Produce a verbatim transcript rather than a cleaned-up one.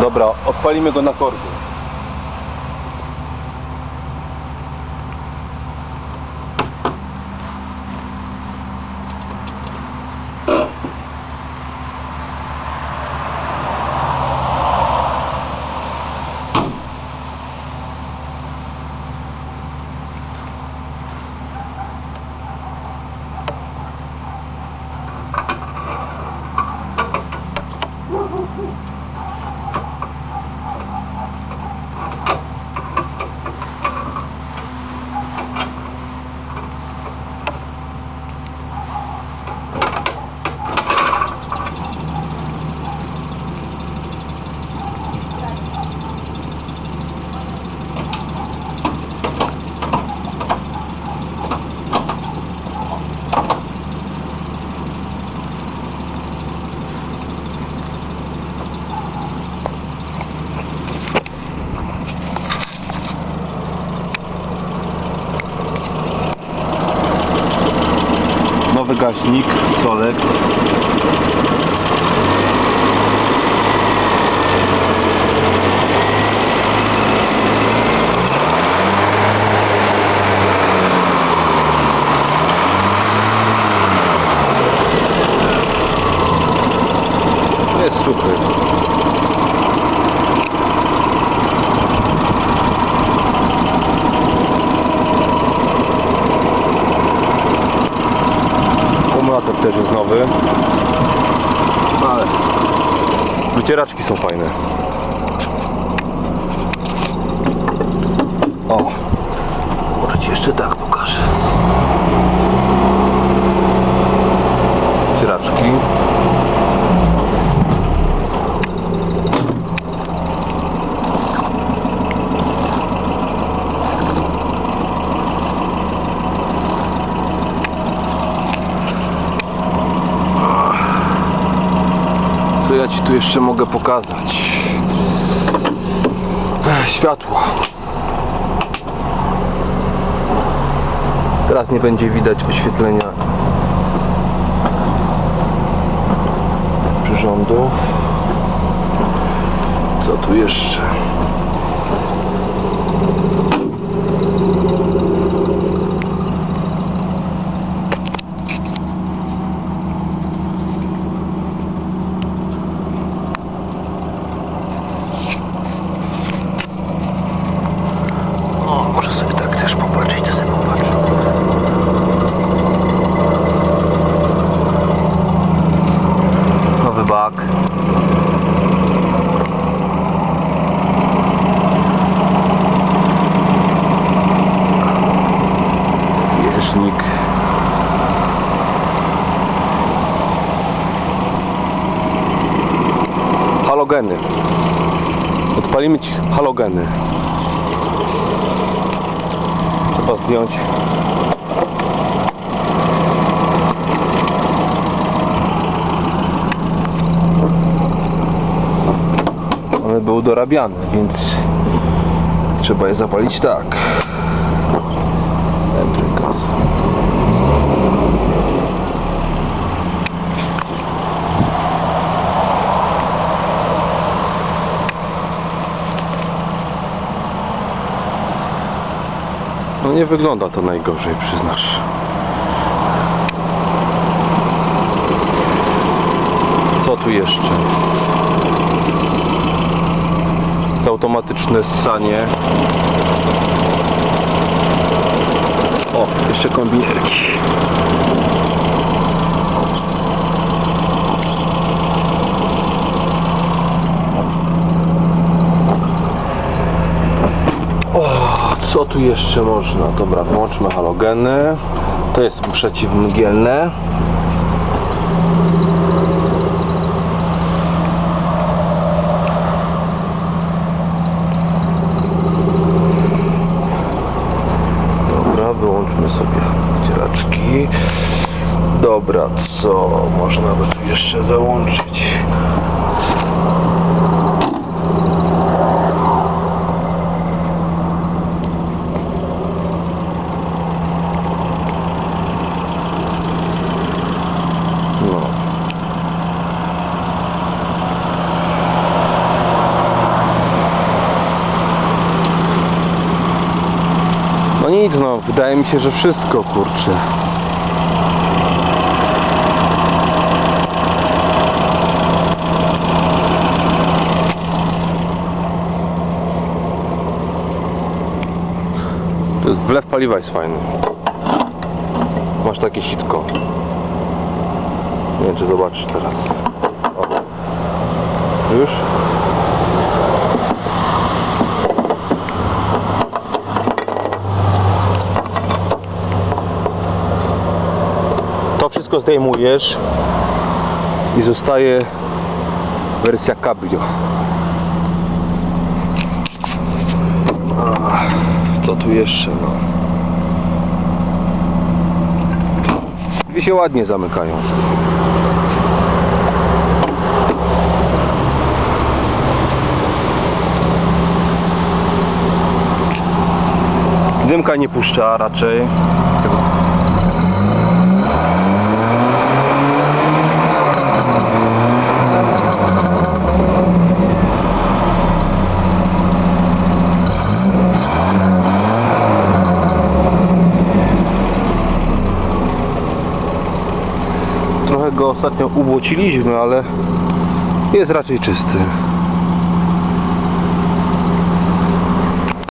Dobra, odpalimy go na kordy. Nowy gaźnik, Solek. To jest super. Akumulator też jest nowy, ale wycieraczki są fajne. O, może Ci jeszcze tak pokażę. Wycieraczki. Co ja Ci tu jeszcze mogę pokazać? Ech, światła. Teraz nie będzie widać oświetlenia przyrządów. Co tu jeszcze? Może sobie tak chcesz popatrzeć, to sobie popatrz. Nowy bak. Bieżnik. Halogeny. Odpalimy Ci halogeny. Trzeba zdjąć. One były dorabiane, więc trzeba je zapalić tak. Gaz. No nie wygląda to najgorzej, przyznasz. Co tu jeszcze? Jest automatyczne ssanie. O, jeszcze kombinierki. Co tu jeszcze można? Dobra, włączmy halogeny. To jest przeciwmgielne. Dobra, wyłączmy sobie wycieraczki. Dobra, co można by tu jeszcze załączyć? nic, no wydaje mi się, że wszystko, kurczę. To jest wlew paliwa, jest fajny. Masz takie sitko. Nie wiem, czy zobaczysz teraz. O. Już? To wszystko zdejmujesz i zostaje wersja cabrio. Co tu jeszcze? No. Drzwi się ładnie zamykają. Dymka nie puszcza raczej. Trochę go ostatnio ubłociliśmy, ale jest raczej czysty.